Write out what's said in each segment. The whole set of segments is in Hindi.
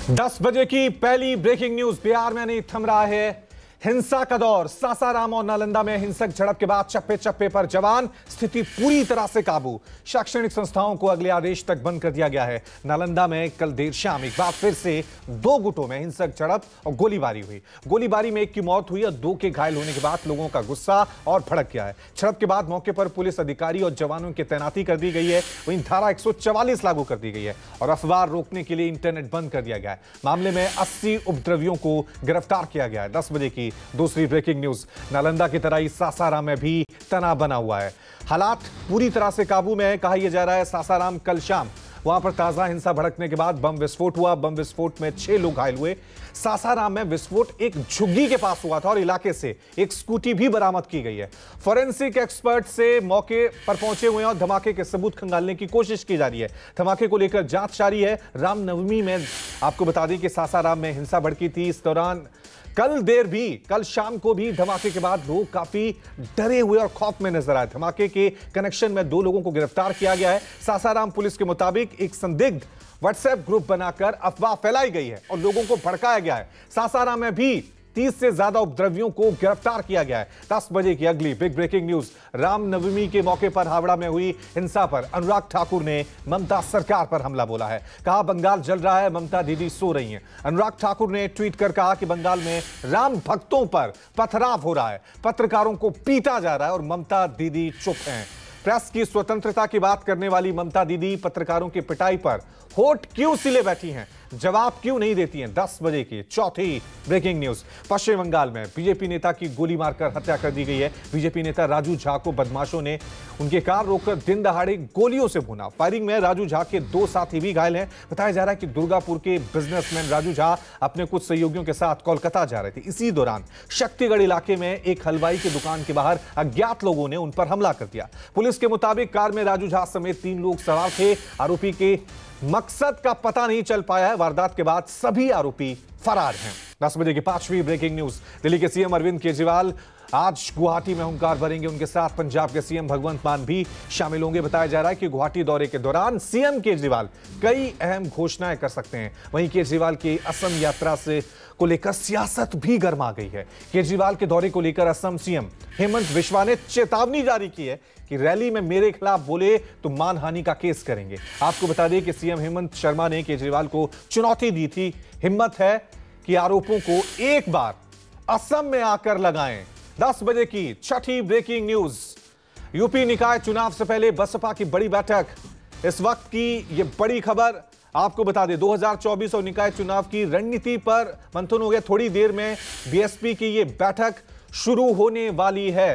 10 बजे की पहली ब्रेकिंग न्यूज। बिहार में नहीं थम रहा है हिंसा का दौर। सासाराम और नालंदा में हिंसक झड़प के बाद चप्पे चप्पे पर जवान, स्थिति पूरी तरह से काबू। शैक्षणिक संस्थाओं को अगले आदेश तक बंद कर दिया गया है। नालंदा में कल देर शाम एक बार फिर से दो गुटों में हिंसक झड़प और गोलीबारी हुई। गोलीबारी में एक की मौत हुई और दो के घायल होने के बाद लोगों का गुस्सा और भड़क गया है। झड़प के बाद मौके पर पुलिस अधिकारी और जवानों की तैनाती कर दी गई है। वहीं धारा 144 लागू कर दी गई है और अफवाह रोकने के लिए इंटरनेट बंद कर दिया गया है। मामले में 80 उपद्रवियों को गिरफ्तार किया गया है। 10 बजे की दूसरी ब्रेकिंग न्यूज। नालंदा की तरह ही सासाराम में भी तनाव बना हुआ है। हालात पूरी तरह से काबू में है। कहा यह जा रहा है सासाराम कल शाम वहां पर ताजा हिंसा भड़कने के बाद बम विस्फोट हुआ। बम विस्फोट में 6 लोग घायल हुए। सासाराम में विस्फोट एक झुग्गी के पास हुआ था और इलाके से एक स्कूटी भी बरामद की गई है। फोरेंसिक एक्सपर्ट से मौके पर पहुंचे हुए हैं और धमाके के सबूत खंगालने की कोशिश की जा रही है। धमाके को लेकर जांच जारी है। रामनवमी में आपको बता दें कि सासाराम में हिंसा भड़की थी। इस दौरान कल शाम को भी धमाके के बाद लोग काफी डरे हुए और खौफ में नजर आए। धमाके के कनेक्शन में 2 लोगों को गिरफ्तार किया गया है। सासाराम पुलिस के मुताबिक एक संदिग्ध व्हाट्सएप ग्रुप बनाकर अफवाह फैलाई गई है और लोगों को भड़काया गया है। सासाराम में भी 30 से ज्यादा उपद्रवियों को गिरफ्तार किया गया है। 10 बजे की अगली बिग ब्रेकिंग न्यूज। रामनवमी के मौके पर हावड़ा में हुई हिंसा पर अनुराग ठाकुर ने ममता सरकार पर हमला बोला है। कहा बंगाल जल रहा है, ममता दीदी सो रही हैं। अनुराग ठाकुर ने ट्वीट कर कहा कि बंगाल में राम भक्तों पर पथराव हो रहा है, पत्रकारों को पीटा जा रहा है और ममता दीदी चुप हैं। प्रेस की स्वतंत्रता की बात करने वाली ममता दीदी पत्रकारों की पिटाई पर होठ क्यों सिले बैठी हैं, जवाब क्यों नहीं देती हैं। 10 बजे की चौथी ब्रेकिंग न्यूज। पश्चिम बंगाल में बीजेपी नेता की गोली मारकर हत्या कर दी गई है। बीजेपी नेता राजू झा को बदमाशों ने उनके कार रोककर दिन दहाड़े गोलियों से भूना। फायरिंग में राजू झा के 2 साथी भी घायल हैं। बताया जा रहा है कि दुर्गापुर के बिजनेसमैन राजू झा अपने कुछ सहयोगियों के साथ कोलकाता जा रहे थे। इसी दौरान शक्तिगढ़ इलाके में एक हलवाई की दुकान के बाहर अज्ञात लोगों ने उन पर हमला कर दिया। पुलिस के मुताबिक कार में राजू झा समेत 3 लोग सवार थे। आरोपी के मकसद का पता नहीं चल पाया है। वारदात के बाद सभी आरोपी फरार हैं। 10 बजे की 5वीं ब्रेकिंग न्यूज। दिल्ली के सीएम अरविंद केजरीवाल आज गुवाहाटी में हुंकार भरेंगे। उनके साथ पंजाब के सीएम भगवंत मान भी शामिल होंगे। बताया जा रहा है कि गुवाहाटी दौरे के दौरान सीएम केजरीवाल कई अहम घोषणाएं कर सकते हैं। वहीं केजरीवाल की असम यात्रा से को लेकर सियासत भी गर्मा गई है। केजरीवाल के दौरे को लेकर असम सीएम हेमंत बिस्वा ने चेतावनी जारी की है कि रैली में मेरे खिलाफ बोले तो मानहानि का केस करेंगे। आपको बता दें कि सीएम हेमंत शर्मा ने केजरीवाल को चुनौती दी थी। हिम्मत है कि आरोपों को एक बार असम में आकर लगाएं। 10 बजे की छठी ब्रेकिंग न्यूज। यूपी निकाय चुनाव से पहले बसपा की बड़ी बैठक। इस वक्त की यह बड़ी खबर आपको बता दें 2024 और निकाय चुनाव की रणनीति पर मंथन हो गया। थोड़ी देर में बीएसपी की यह बैठक शुरू होने वाली है।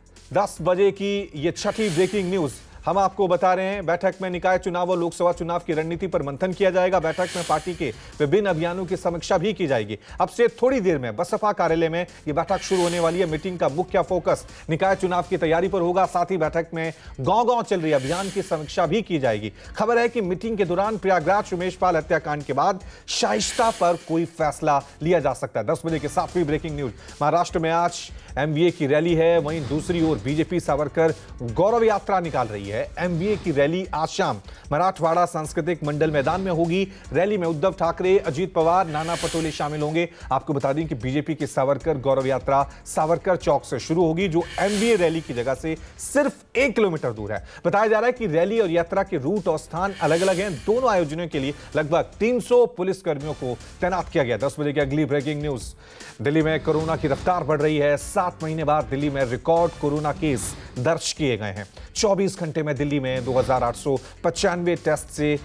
10 बजे की यह छठी ब्रेकिंग न्यूज हम आपको बता रहे हैं। बैठक में निकाय चुनाव और लोकसभा चुनाव की रणनीति पर मंथन किया जाएगा। बैठक में पार्टी के विभिन्न अभियानों की समीक्षा भी की जाएगी। अब से थोड़ी देर में बसपा कार्यालय में यह बैठक शुरू होने वाली है। मीटिंग का मुख्य फोकस निकाय चुनाव की तैयारी पर होगा। साथ ही बैठक में गांव-गांव चल रही अभियान की समीक्षा भी की जाएगी। खबर है कि मीटिंग के दौरान प्रयागराज उमेश पाल हत्याकांड के बाद शाइस्ता पर कोई फैसला लिया जा सकता है। 10 बजे के 7वीं ब्रेकिंग न्यूज। महाराष्ट्र में आज एमवीए की रैली है। वहीं दूसरी ओर बीजेपी सावरकर गौरव यात्रा निकाल रही है। एमवीए की रैली आज शाम मराठवाड़ा सांस्कृतिक मंडल मैदान में होगी। रैली में उद्धव ठाकरे, अजीत पवार, नाना पटोले शामिल होंगे। आपको बता दें कि बीजेपी की सावरकर गौरव यात्रा सावरकर चौक से शुरू होगी, जो एमवीए रैली की जगह से सिर्फ 1 किलोमीटर दूर है। बताया जा रहा है कि रैली और यात्रा के रूट और स्थान अलग अलग हैं। दोनों आयोजनों के लिए लगभग 300 पुलिसकर्मियों को तैनात किया गया। 10 बजे की अगली ब्रेकिंग न्यूज। दिल्ली में कोरोना की रफ्तार बढ़ रही है। 7 महीने बाद दिल्ली में रिकॉर्ड कोरोना केस दर्ज किए गए हैं। 24 घंटे में दिल्ली में 2895 टेस्ट से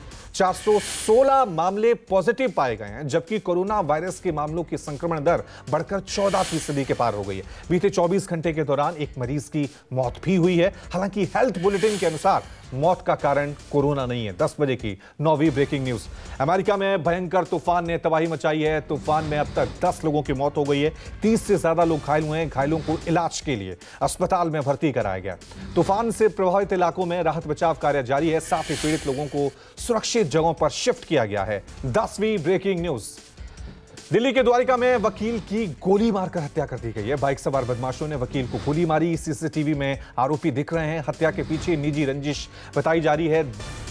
416 मामले पॉजिटिव पाए गए हैं, जबकि कोरोना वायरस के मामलों की संक्रमण दर बढ़कर 14% के पार हो गई है। बीते 24 घंटे के दौरान एक मरीज की मौत भी हुई है। हालांकि हेल्थ बुलेटिन के अनुसार मौत का कारण कोरोना नहीं है। 10 बजे की 9वीं ब्रेकिंग न्यूज। अमेरिका में भयंकर तूफान ने तबाही मचाई है। तूफान में अब तक 10 लोगों की मौत हो गई है। 30 से ज्यादा लोग घायल हुए हैं। घायलों को इलाज के लिए अस्पताल में भर्ती कराया गया। तूफान से प्रभावित इलाकों में राहत बचाव कार्य जारी है। साथ ही पीड़ित लोगों को सुरक्षित जगहों पर शिफ्ट किया गया है। 10वीं ब्रेकिंग न्यूज। दिल्ली के द्वारिका में वकील की गोली मारकर हत्या कर दी गई है। बाइक सवार बदमाशों ने वकील को गोली मारी। सीसीटीवी में आरोपी दिख रहे हैं। हत्या के पीछे निजी रंजिश बताई जा रही है।